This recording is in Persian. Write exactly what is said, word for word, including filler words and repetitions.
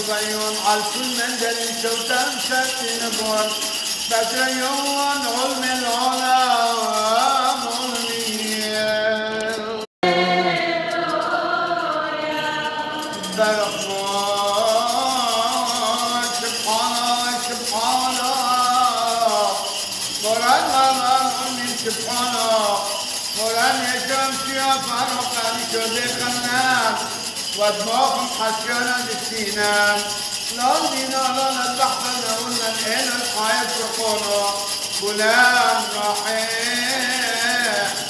بعيون على كل من دليل شوتان ساتين بون بدريون علم العالم علمي برحمن سبحانه سبحانه قرآن من سبحانه قرآن يشم فيها فرقا شبه خنان ودماغهم حشينا للسينان لا دينا لا نتحفظ قلنا الإله الحياة فرقونا فلان رحيم